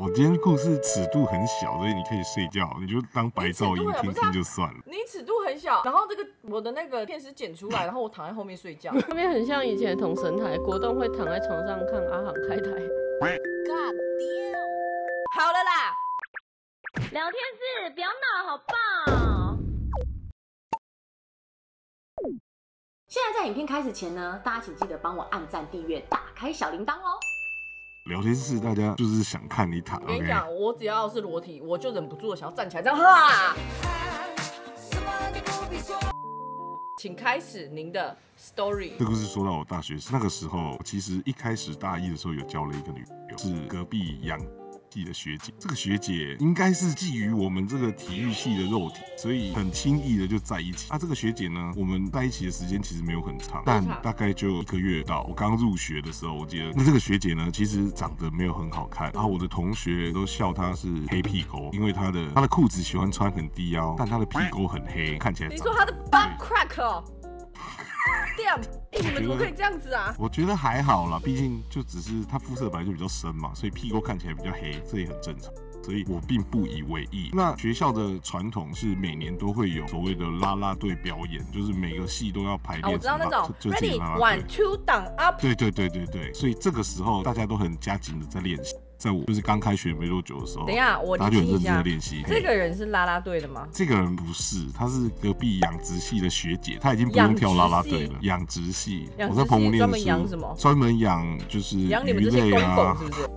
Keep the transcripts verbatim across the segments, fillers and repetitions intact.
我今天故事尺度很小，所以你可以睡觉，你就当白噪音听听就算了。 你尺度很小，然后这个我的那个片是剪出来，然后我躺在后面睡觉。 那边很像以前的同神台，国栋会躺在床上看阿航开台。 God damn！ 好了啦， 聊天室不要闹，好棒！ 现在在影片开始前呢，大家请记得帮我按赞、订阅、打开小铃铛哦。 聊天室大家就是想看你躺。 我跟你讲， okay? 我只要是裸体，我就忍不住的想要站起来，这样哈。请开始您的 story。 这故事说到我大学那个时候，其实一开始大一的时候有交了一个女朋友，是隔壁洋系的学姐。这个学姐应该是觊觎我们这个体育系的肉体，所以很轻易的就在一起。啊，这个学姐呢，我们在一起的时间其实没有很长，但大概就一个月到。我刚入学的时候，我记得那这个学姐呢，其实长得没有很好看，然后我的同学都笑她是黑屁沟，因为她的她的裤子喜欢穿很低腰，但她的屁沟很黑，看起来。 你说她的 butt crack 哦？Damn！ 哎、欸，你们怎么可以这样子啊？ 我觉得还好啦，毕竟就只是她肤色本来就比较深嘛，所以屁沟看起来比较黑，这也很正常。所以我并不以为意。那学校的传统是每年都会有所谓的啦啦队表演，就是每个系都要排练。啊， 我知道那种。 就 Ready one two down up。 对对对对对，所以这个时候大家都很加紧的在练习。在我就是刚开学没多久的时候， 等一下我他就很认真的练习。 这个人是啦啦队的吗？ 这个人不是，他是隔壁养殖系的学姐，她已经不用跳啦啦队了。养殖系，我在澎湖念书，专门养什么？ 专门养就是养你们这些公狗是不是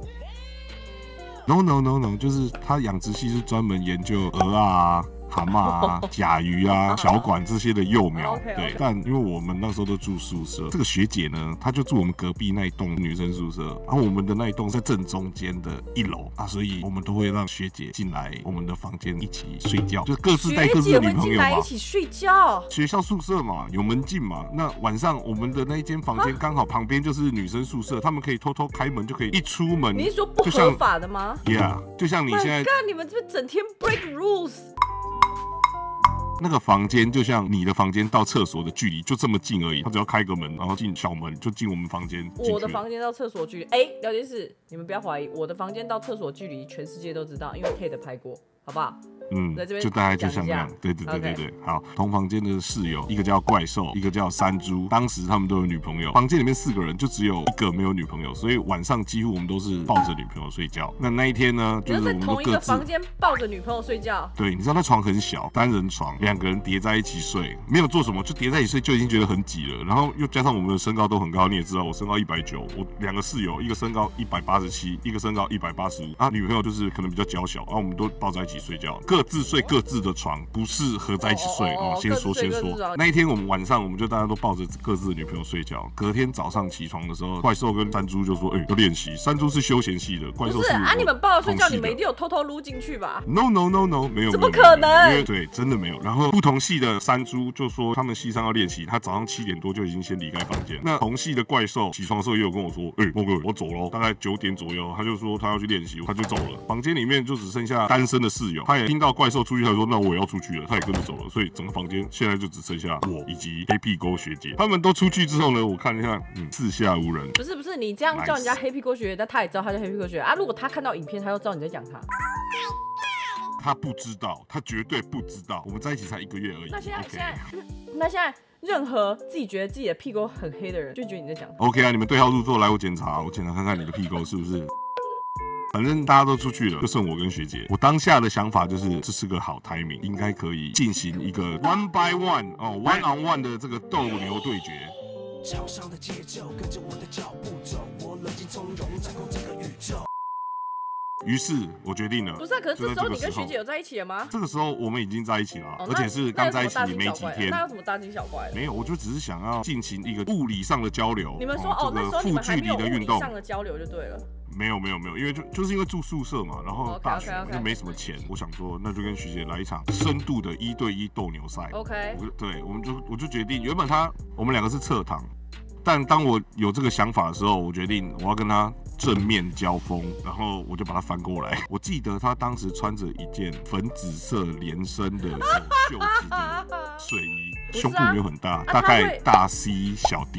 ？No no no no， 就是他养殖系是专门研究鹅啊、蛤蟆啊、甲鱼啊、小管这些的幼苗。对，但因为我们那时候都住宿舍，这个学姐呢，她就住我们隔壁那一栋女生宿舍，然后我们的那一栋在正中间的一楼啊，所以我们都会让学姐进来我们的房间一起睡觉，就各自带各自的女朋友嘛。 一起睡觉。 学校宿舍嘛，有门禁嘛。那晚上我们的那一间房间刚好旁边就是女生宿舍，他们可以偷偷开门，就可以一出门。 你是说不合法的吗 ？Yeah， 就像你现在， My God， 你们这边整天 break rules。 那个房间就像你的房间到厕所的距离就这么近而已，他只要开个门，然后进小门就进我们房间。 我的房间到厕所距离，哎、欸，聊天室，你们不要怀疑，我的房间到厕所距离全世界都知道，因为 Ted 拍过，好不好？ 嗯，就大概就像那样，对对对对对。Okay. 好，同房间的室友，一个叫怪兽，一个叫山猪。当时他们都有女朋友，房间里面四个人就只有一个没有女朋友，所以晚上几乎我们都是抱着女朋友睡觉。那那一天呢，就是我们都各自同一个房间抱着女朋友睡觉。 对，你知道那床很小，单人床，两个人叠在一起睡，没有做什么，就叠在一起睡就已经觉得很挤了。然后又加上我们的身高都很高，你也知道我身高一百九，我两个室友，一个身高一百八十七，一个身高一百八十五，啊，女朋友就是可能比较娇小，然后我们都抱在一起睡觉，各自睡各自的床，不是合在一起睡哦。哦先说先说，那一天我们晚上我们就大家都抱着各自的女朋友睡觉。隔天早上起床的时候，怪兽跟山猪就说：“哎、欸，要练习。”山猪是休闲系的，怪兽是啊，你们抱着睡觉，你们一定有偷偷撸进去吧 ？No no no no， 没有， 怎么可能？ 因为对，真的没有。然后不同系的山猪就说他们系上要练习，他早上七点多就已经先离开房间。那同系的怪兽起床的时候也有跟我说：“哎、欸，莫哥，我走喽。”大概九点左右，他就说他要去练习，他就走了。房间里面就只剩下单身的室友，他也听到怪兽出去，他说：“那我也要出去了。”他也跟着走了，所以整个房间现在就只剩下我以及黑屁沟学姐。他们都出去之后呢，我看一下，嗯，四下无人。 不是不是，你这样叫人家黑屁沟学姐，但他也知道他叫黑屁沟学姐啊。如果他看到影片，他又知道你在讲他。 他不知道，他绝对不知道。我们在一起才一个月而已。 那现在、 okay. 现在，那现在任何自己觉得自己的屁沟很黑的人，就觉得你在讲他。 OK 啊，你们对号入座，来我检查，我检查看看你的屁沟是不是。反正大家都出去了，就剩我跟学姐。我当下的想法就是，这是个好 timing， 应该可以进行一个 one by one 哦 one on one 的这个斗牛对决。场上的节奏跟着我的脚步走，我冷静从容掌控这个宇宙。于是我决定了， 不是、啊，可是这时候你跟学姐有在一起了吗？ 这个时候我们已经在一起了，哦、而且是刚在一起没几天。 那有什么大惊小怪的？ 没有，我就只是想要进行一个物理上的交流。 你们说哦， 这个负距离的运动上的交流就对了。 没有没有没有，因为就就是因为住宿舍嘛，然后大学就没什么钱， okay, okay, okay. 我想说那就跟学姐来一场深度的一对一斗牛赛。 OK， 对，我们就我就决定，原本他我们两个是侧躺，但当我有这个想法的时候，我决定我要跟他正面交锋，然后我就把他翻过来。我记得他当时穿着一件粉紫色连身的有袖子的睡衣，胸部没有很大，大概大 C 小 D。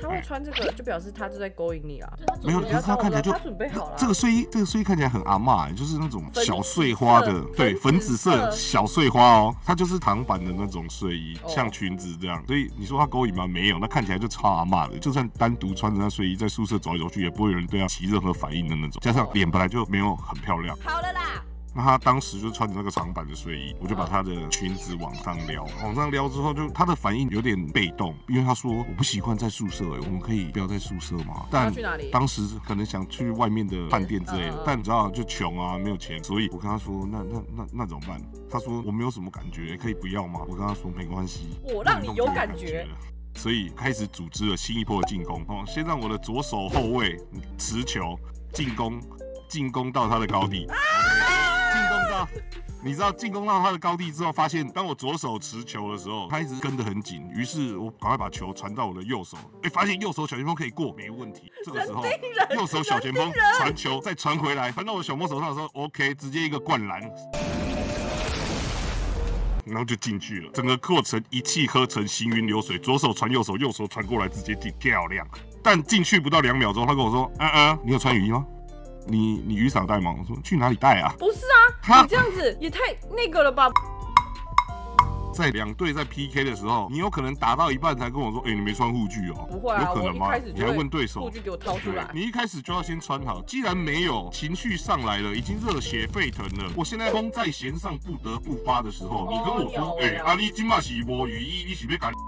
他会穿这个，就表示他就在勾引你啊。 没有，可是他看起来就他准备好了。 这个睡衣，这个睡衣看起来很阿嬷，就是那种小碎花的，对，粉紫色小碎花哦，它就是长版的那种睡衣，像裙子这样。所以你说他勾引吗？没有，那看起来就超阿嬷的。就算单独穿着那睡衣在宿舍走来走去，也不会有人对他起任何反应的那种。加上脸本来就没有很漂亮。 好了啦。 那他当时就穿着那个长版的睡衣，我就把他的裙子往上撩，往上撩之后就他的反应有点被动，因为他说我不习惯在宿舍，我们可以不要在宿舍吗？但当时可能想去外面的饭店之类的，但你知道就穷啊，没有钱，所以我跟他说那那那那怎么办？他说我没有什么感觉，可以不要吗？我跟他说没关系， 我让你有感觉。 所以开始组织了新一波的进攻哦，先让我的左手后卫持球进攻，进攻到他的高地。进攻到，你知道进攻到他的高地之后，发现当我左手持球的时候，他一直跟得很紧，于是我赶快把球传到我的右手，哎，发现右手小前锋可以过，没问题。这个时候，右手小前锋传球再传回来，传到我小莫手上的时候 ，OK， 直接一个灌篮，然后就进去了。整个过程一气呵成，行云流水，左手传右手，右手传过来，直接进，漂亮。但进去不到两秒钟，他跟我说：“嗯嗯，你有穿雨衣吗？”你你雨伞带吗？我说去哪里带啊？ 不是啊，你这样子也太那个了吧？ 在两队在 P K 的时候，你有可能打到一半才跟我说，哎、欸，你没穿护具哦。 不会啊， 有可能吗？你还问对手， 护具给我掏出来。 你一开始就要先穿好。既然没有，情绪上来了，已经热血沸腾了。我现在风在弦上不得不发的时候，你跟我说，哎、欸，阿你今嘛是无雨衣，你是要干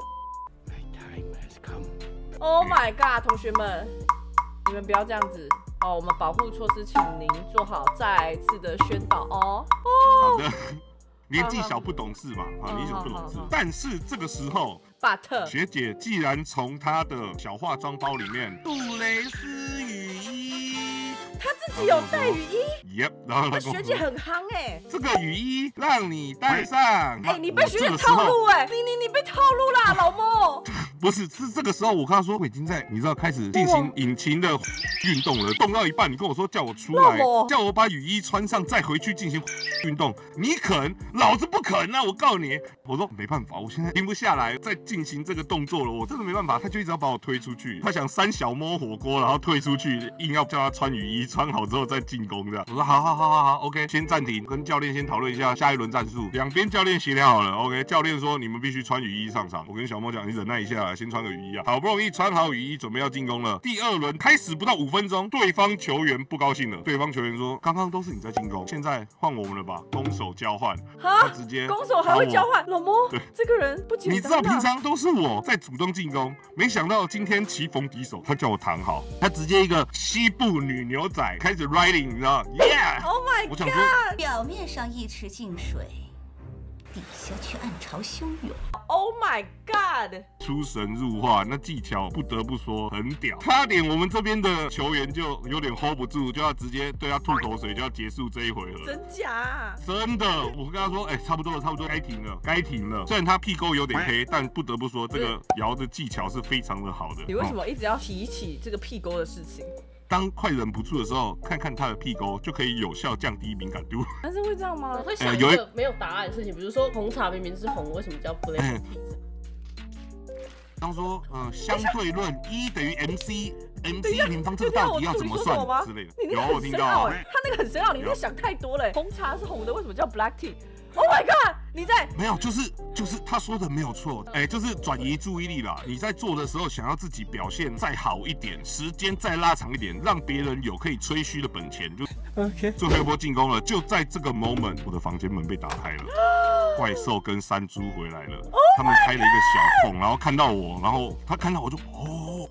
？Oh my god， 同学们，你们不要这样子。哦，我们保护措施，请您做好再次的宣导哦。 好的，年纪小不懂事嘛，啊，年纪小不懂事。但是这个时候 ，but 学姐既然从她的小化妆包里面杜蕾斯雨衣， 她自己有带雨衣。 Yep， 然后她学姐很夯哎， 这个雨衣让你戴上。 哎，你被学姐套路哎，你你你被套路啦，老莫。 不是，是这个时候我跟他说我已经在，你知道开始进行引擎的运动了，动到一半，你跟我说叫我出来，叫我把雨衣穿上，再回去进行运动，你肯？老子不肯啊！我告诉你，我说没办法，我现在停不下来，再进行这个动作了，我真的没办法。他就一直要把我推出去，他想三小摸火锅，然后退出去，硬要叫他穿雨衣，穿好之后再进攻这样。我说好好好好好 ，OK， 先暂停，跟教练先讨论一下下一轮战术，两边教练协调好了 ，OK， 教练说你们必须穿雨衣上场。我跟小莫讲，你忍耐一下。先穿个雨衣啊，好不容易穿好雨衣，准备要进攻了。第二轮开始不到五分钟，对方球员不高兴了。对方球员说：“刚刚都是你在进攻，现在换我们了吧？”攻守交换，他直接攻守还会交换。老莫，对，这个人不简单。 你知道平常都是我在主动进攻，没想到今天棋逢敌手，他叫我躺好，他直接一个西部女牛仔开始 riding， 你知道 ？Yeah，Oh my god！ 我想说， 表面上一池静水。底下却暗潮汹涌 ，Oh my god！ 出神入化，那技巧不得不说很屌，差点我们这边的球员就有点 hold 不住，就要直接对他吐口水，就要结束这一回合。 真假、啊？ 真的，我跟他说，哎、欸，差不多了，差不多该停了，该停了。虽然他屁沟有点黑，但不得不说，这个摇的技巧是非常的好的。 你为什么一直要提起这个屁沟的事情？ 当快忍不住的时候，看看他的屁沟，就可以有效降低敏感度。 但是会这样吗？ 我会想一个没有答案的事情，比如说红茶明明是红，为什么叫 black tea？、欸、 当说，呃，相对论 E 等于 mc，mc 平方这个到底要怎么算之类的？ 有我听到、欸，他那个很深奥，你在想太多了、欸。红茶是红的，为什么叫 black tea？Oh my god！ 你在没有，就是就是他说的没有错，哎、欸，就是转移注意力啦。你在做的时候，想要自己表现再好一点，时间再拉长一点，让别人有可以吹嘘的本钱，就 OK。最后一波进攻了，就在这个 moment， 我的房间门被打开了，怪兽跟山猪回来了， oh、他们开了一个小缝，然后看到我，然后他看到我就哦，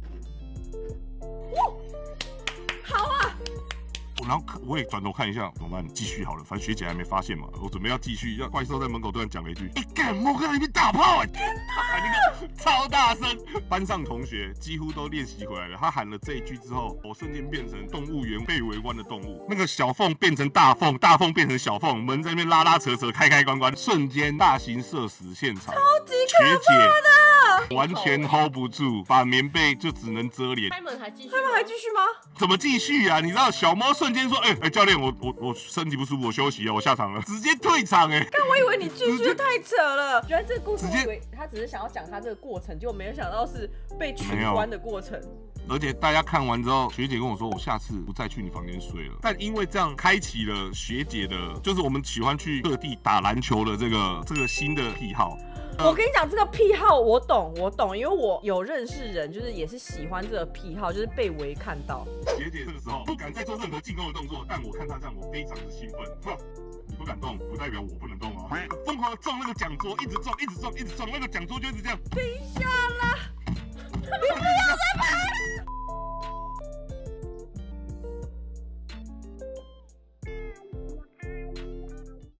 好啊。 然后我也转头看一下，怎么办？继续好了，反正学姐还没发现嘛。我准备要继续，要怪兽在门口突然讲了一句：“哎、欸，干，莫哥在那边打炮啊！”天哪，那个超大声，班上同学几乎都练习回来了。他喊了这一句之后，我瞬间变成动物园被围观的动物，那个小缝变成大缝，大缝变成小缝，门在那边拉拉扯扯，开开关关，瞬间大型社死现场。 超级可怕的！ 完全 hold 不住，把棉被就只能遮脸。 开门还继续， 他们还继续吗？ 怎么继续啊？你知道小猫瞬间说：“哎、欸、哎、欸，教练，我我我身体不舒服，我休息啊，我下场了。”直接退场哎、欸！ 但我以为你继续太扯了，原来这个故事直接我以为他只是想要讲他这个过程，结果没有想到是被取关的过程。 而且大家看完之后，学姐跟我说，我下次不再去你房间睡了。但因为这样开启了学姐的，就是我们喜欢去各地打篮球的这个这个新的癖好。 我跟你讲，这个癖好我懂，我懂，因为我有认识人，就是也是喜欢这个癖好，就是被围看到。 学姐这个时候不敢再做任何进攻的动作，但我看她这样，我非常的兴奋。你不敢动，不代表我不能动哦。疯狂的撞那个讲桌，一直撞，一直撞，一直撞，那个讲桌就一直这样。 等一下啦！